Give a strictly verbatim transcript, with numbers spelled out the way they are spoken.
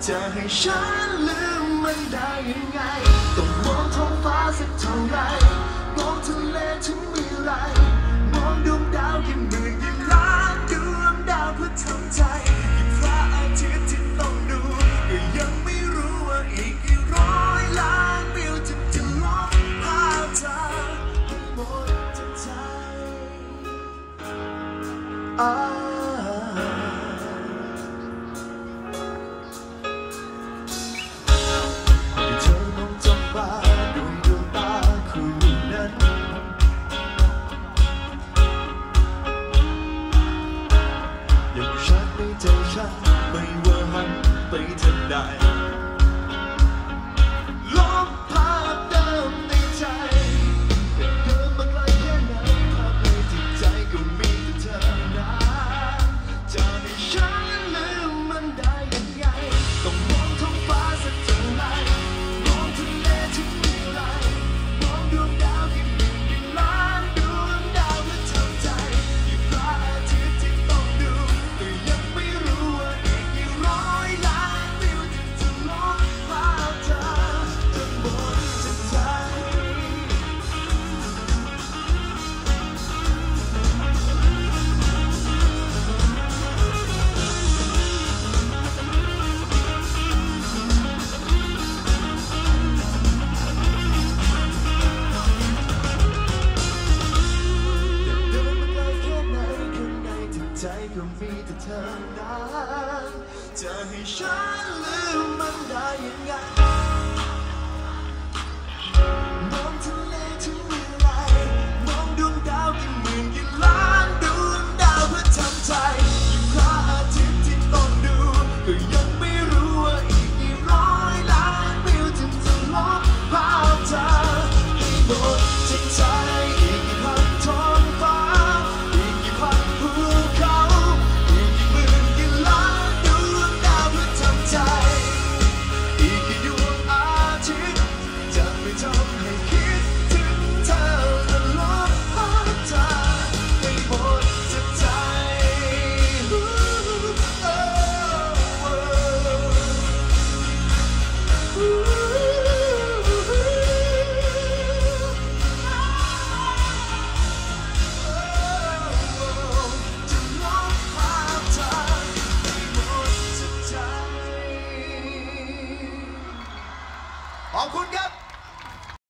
จะให้ฉันลืมมันได้ยังไงต้องมองท้องฟ้าสักเท่าไรมองทะเลถึงมีไรมองดวงดาวกี่หมื่นกี่ล้านดวงดาวเพื่อทำใจยิ่งพระอาทิตย์ที่ต้องดูก็ยังไม่รู้ว่าอีกกี่ร้อยล้านวิวจะจะลบภาพเธอให้หมดจากใจอ่าใจฉันไม่ว่าหันไปทางใดลบภาพเดิมในใจแต่เดิมมาไกลแค่ไหนภาพในจิตใจก็มีแต่เธอนะจะให้ฉันลืมมันได้ยังไงต้องมองท้องฟ้าสักเท่าไรมองทะเลที่มีไรมองดวงดาวกี่หมื่นกี่ล้านดวงดาวและทำใจยิ่งพระอาทิตย์ที่ต้องดูก็ยังไม่รู้ว่าอีกกี่ร้อยล้านวิวที่จะลบภาพเธอจนหมดจากใจใจก็มีแต่เธอนั้นจะให้ฉันลืมมันได้ยังไง